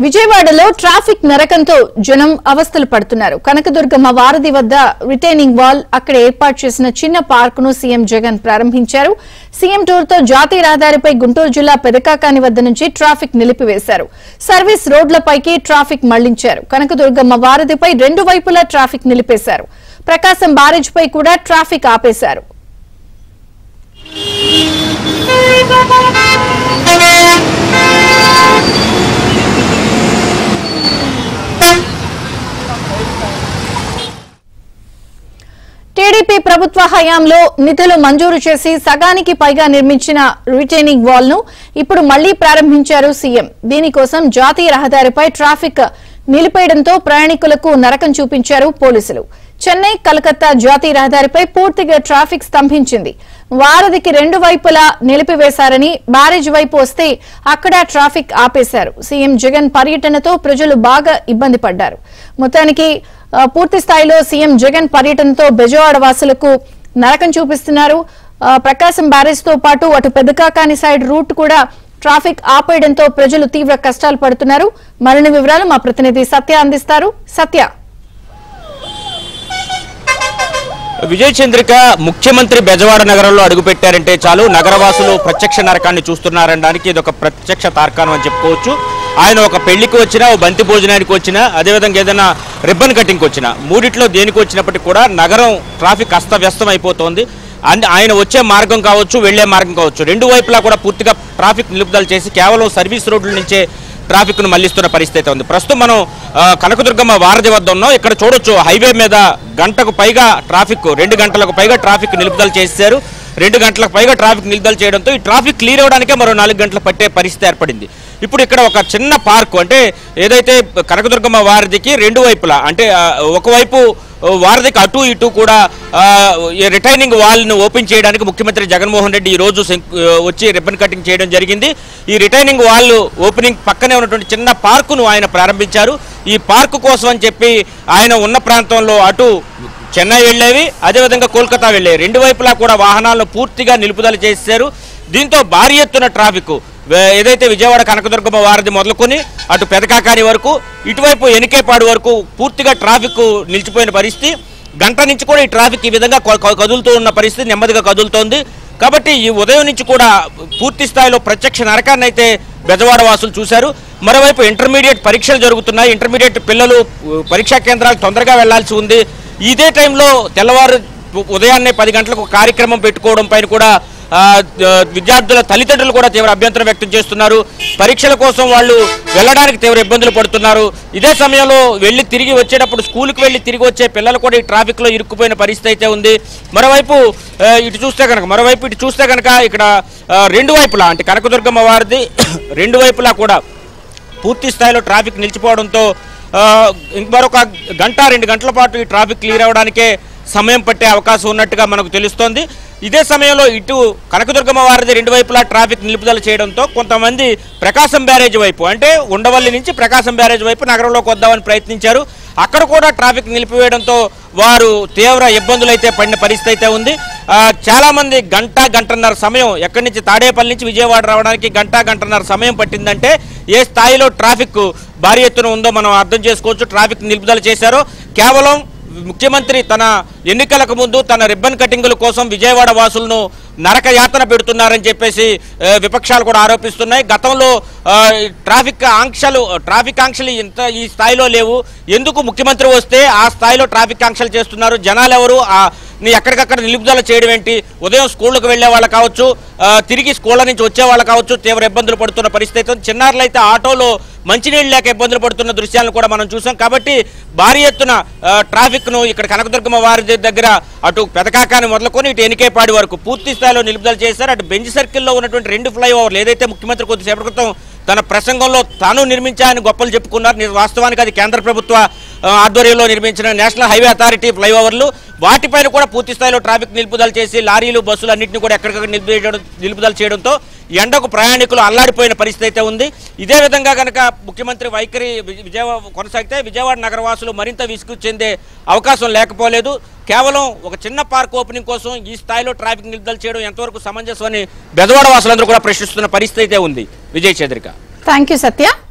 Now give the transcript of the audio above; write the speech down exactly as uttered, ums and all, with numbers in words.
విజయవాడలో ట్రాఫిక్ నరకంతో జనం అవస్థలు పడుతున్నారు. కనకదుర్గమ్మ వారధి వద్ద రిటైనింగ్ వాల్, అక్కడ ఏర్పాటు చేసిన చిన్న పార్క్ ను సీఎం జగన్ ప్రారంభించారు. సీఎం టూర్ తో జాతీయ రహదారిపై గుంటూరు జిల్లా పెదకాకాని వద్ద నుంచి ట్రాఫిక్ నిలిపివేశారు. సర్వీస్ రోడ్లపైకి ట్రాఫిక్ మళ్లించారు. కనకదుర్గమ్మ వారధిపై రెండు వైపులా ట్రాఫిక్ నిలిపేశారు. ప్రకాశం బ్యారేజ్ పై కూడా ట్రాఫిక్ ఆపేశారు. టీడీపీ ప్రభుత్వ హయాంలో నిధులు మంజూరు చేసి సగానికి పైగా నిర్మించిన రిటైనింగ్ వాల్ ను ఇప్పుడు మళ్లీ ప్రారంభించారు సీఎం. దీనికోసం జాతీయ రహదారిపై ట్రాఫిక్ నిలిపేయడంతో ప్రయాణికులకు నరకం చూపించారు పోలీసులు. చెన్నై కలకత్తా జాతీయ రహదారిపై పూర్తిగా ట్రాఫిక్ స్తంభించింది. వారధికి రెండు వైపులా నిలిపివేశారని, బ్యారేజ్ వైపు వస్తే అక్కడ ట్రాఫిక్ ఆపేశారు. సీఎం జగన్ పర్యటనతో ప్రజలు బాగా ఇబ్బంది పడ్డారు. మొత్తానికి పూర్తి స్థాయిలో సీఎం జగన్ పర్యటనతో బెజవాడ వాసులకు నరకం చూపిస్తున్నారు. ప్రకాశం బ్యారేజ్ తో పాటు అటు పెదకాకాని సైడ్ రూట్ కూడా ట్రాఫిక్ ఆపేయడంతో ప్రజలు తీవ్ర కష్టాలు పడుతున్నారు. మరిన్ని వివరాలు మా ప్రతినిధి సత్య అందిస్తారు. సత్య, విజయ్ చంద్రిక, ముఖ్యమంత్రి బెజవాడ నగరంలో అడుగుపెట్టారంటే చాలు నగరవాసులు ప్రత్యక్ష నరకాన్ని చూస్తున్నారనడానికి ఇది ఒక ప్రత్యక్ష తార్కాణం అని చెప్పుకోవచ్చు. ఆయన ఒక పెళ్లికి వచ్చినా, ఓ బంతి భోజనానికి వచ్చినా, అదేవిధంగా ఏదైనా రిబ్బన్ కటింగ్కి వచ్చినా, మూడిట్లో దేనికి వచ్చినప్పటికీ కూడా నగరం ట్రాఫిక్ అస్తవ్యస్తం అయిపోతుంది. ఆయన వచ్చే మార్గం కావచ్చు, వెళ్లే మార్గం కావచ్చు, రెండు వైపులా కూడా పూర్తిగా ట్రాఫిక్ నిలుపుదల చేసి కేవలం సర్వీస్ రోడ్ల నుంచే ట్రాఫిక్ ను మళ్లిస్తున్న పరిస్థితి ఉంది. ప్రస్తుతం మనం కనకదుర్గమ్మ వారధి వద్ద ఉన్నాం. ఇక్కడ చూడొచ్చు, హైవే మీద గంటకు పైగా ట్రాఫిక్, రెండు గంటలకు పైగా ట్రాఫిక్ నిలుపుదల చేశారు. రెండు గంటలకు పైగా ట్రాఫిక్ నిలుపుదల చేయడంతో ఈ ట్రాఫిక్ క్లియర్ అవడానికే మరో నాలుగు గంటలు పట్టే పరిస్థితి ఏర్పడింది. ఇప్పుడు ఇక్కడ ఒక చిన్న పార్కు, అంటే ఏదైతే కనకదుర్గమ్మ వారధికి రెండు వైపులా, అంటే ఒకవైపు వారధికి అటు ఇటు కూడా రిటైనింగ్ వాల్ను ఓపెన్ చేయడానికి ముఖ్యమంత్రి జగన్మోహన్ రెడ్డి ఈ రోజు వచ్చి రిబ్బన్ కటింగ్ చేయడం జరిగింది. ఈ రిటైనింగ్ వాల్ ఓపెనింగ్ పక్కనే ఉన్నటువంటి చిన్న పార్కును ఆయన ప్రారంభించారు. ఈ పార్కు కోసం అని చెప్పి ఆయన ఉన్న ప్రాంతంలో అటు చెన్నై వెళ్లేవి, అదేవిధంగా కోల్కతా వెళ్లేవి, రెండు వైపులా కూడా వాహనాలను పూర్తిగా నిలుపుదల చేశారు. దీంతో భారీ ఎత్తున ట్రాఫిక్ ఏదైతే విజయవాడ కనకదుర్గమ్మ వారధి మొదలుకొని అటు పెదకాకాని వరకు, ఇటువైపు ఎనికేపాడు వరకు పూర్తిగా ట్రాఫిక్ నిలిచిపోయిన పరిస్థితి. గంట నుంచి కూడా ఈ ట్రాఫిక్ ఈ విధంగా కదులుతూ ఉన్న పరిస్థితి నెమ్మదిగా కదులుతోంది. కాబట్టి ఈ ఉదయం నుంచి కూడా పూర్తి స్థాయిలో ప్రత్యక్ష నరకాన్ని అయితే బెజవాడ వాసులు చూశారు. మరోవైపు ఇంటర్మీడియట్ పరీక్షలు జరుగుతున్నాయి. ఇంటర్మీడియట్ పిల్లలు పరీక్షా కేంద్రాలకు తొందరగా వెళ్లాల్సి ఉంది. ఇదే టైంలో తెల్లవారు ఉదయాన్నే పది గంటలకు కార్యక్రమం పెట్టుకోవడం పైన కూడా విద్యార్థుల తల్లిదండ్రులు కూడా తీవ్ర అభ్యంతరం వ్యక్తం చేస్తున్నారు. పరీక్షల కోసం వాళ్ళు వెళ్ళడానికి తీవ్ర ఇబ్బందులు పడుతున్నారు. ఇదే సమయంలో వెళ్ళి తిరిగి వచ్చేటప్పుడు, స్కూల్కి వెళ్ళి తిరిగి వచ్చే పిల్లలు కూడా ఈ ట్రాఫిక్లో ఇరుక్కుపోయిన పరిస్థితి అయితే ఉంది. మరోవైపు ఇటు చూస్తే కనుక మరోవైపు ఇటు చూస్తే కనుక ఇక్కడ రెండు వైపులా, అంటే కనకదుర్గమ్మ వారిది రెండు వైపులా కూడా పూర్తి స్థాయిలో ట్రాఫిక్ నిలిచిపోవడంతో మరొక గంట రెండు గంటల పాటు ఈ ట్రాఫిక్ క్లియర్ అవడానికే సమయం పట్టే అవకాశం ఉన్నట్టుగా మనకు తెలుస్తోంది. ఇదే సమయంలో ఇటు కనకదుర్గమ్మ వారిది రెండు వైపులా ట్రాఫిక్ నిలుపుదల చేయడంతో కొంతమంది ప్రకాశం బ్యారేజ్ వైపు, అంటే ఉండవల్లి నుంచి ప్రకాశం బ్యారేజ్ వైపు నగరంలోకి వద్దామని ప్రయత్నించారు. అక్కడ కూడా ట్రాఫిక్ నిలిపివేయడంతో వారు తీవ్ర ఇబ్బందులు అయితే పడిన పరిస్థితి అయితే ఉంది. చాలా మంది గంట గంటన్నర సమయం, ఎక్కడి నుంచి తాడేపల్లి నుంచి విజయవాడ రావడానికి గంట గంటన్నర సమయం పట్టిందంటే ఏ స్థాయిలో ట్రాఫిక్ భారీ ఎత్తున ఉందో మనం అర్థం చేసుకోవచ్చు. ట్రాఫిక్ నిలుపుదల చేశారో కేవలం ముఖ్యమంత్రి తన ఎన్నికలకు ముందు తన రిబ్బన్ కటింగుల కోసం విజయవాడ వాసులను నరక యాతన పెడుతున్నారని చెప్పేసి విపక్షాలు కూడా ఆరోపిస్తున్నాయి. గతంలో ట్రాఫిక్ ఆంక్షలు ట్రాఫిక్ ఆంక్షలు ఇంత ఈ స్థాయిలో లేవు. ఎందుకు ముఖ్యమంత్రి వస్తే ఆ స్థాయిలో ట్రాఫిక్ ఆంక్షలు చేస్తున్నారు? జనాలు ఎవరు ఎక్కడికక్కడ నిలుపుదల చేయడం ఏంటి? ఉదయం స్కూళ్ళకు వెళ్లే వాళ్ళు కావచ్చు, తిరిగి స్కూళ్ళ నుంచి వచ్చే వాళ్ళు కావచ్చు, తీవ్ర ఇబ్బందులు పడుతున్న పరిస్థితి. చిన్నారులు అయితే ఆటోలో మంచినీళ్ళు లేక ఇబ్బందులు పడుతున్న దృశ్యాలను కూడా మనం చూసాం. కాబట్టి భారీ ఎత్తున ట్రాఫిక్ ను ఇక్కడ కనకదుర్గమ్మ వారి దగ్గర అటు పెదకాకాని మొదలుకొని ఇటు ఎనికేపాడి వరకు పూర్తి స్థాయిలో నిలుపుదల చేశారు. అటు బెంజ్ సర్కిల్లో ఉన్నటువంటి రెండు ఫ్లైఓవర్లు ఏదైతే ముఖ్యమంత్రి కొద్దిసేపటి క్రితం తన ప్రసంగంలో తాను నిర్మించాలని గొప్పలు చెప్పుకున్నారు. వాస్తవానికి అది కేంద్ర ప్రభుత్వ ఆధ్వర్యంలో నిర్మించిన నేషనల్ హైవే అథారిటీ ఫ్లైఓవర్లు, వాటిపైన కూడా పూర్తి స్థాయిలో ట్రాఫిక్ నిలుపుదల చేసి లారీలు బస్సులు అన్నింటినీ కూడా ఎక్కడికక్కడ నిలుపుదల చేయడంతో ఎండకు ప్రయాణికులు అల్లాడిపోయిన పరిస్థితి అయితే ఉంది. ఇదే విధంగా కనుక ముఖ్యమంత్రి వైఖరి విజయవాడ కొనసాగితే విజయవాడ నగరవాసులు మరింత విసుగు చెందే అవకాశం లేకపోలేదు. కేవలం ఒక చిన్న పార్క్ ఓపెనింగ్ కోసం ఈ స్థాయిలో ట్రాఫిక్ నిలుపుదల చేయడం ఎంతవరకు సమంజసం అని బెజవాడ వాసులందరూ కూడా ప్రశ్నిస్తున్న పరిస్థితి అయితే ఉంది. Vijay Chandrika. Thank you Satya.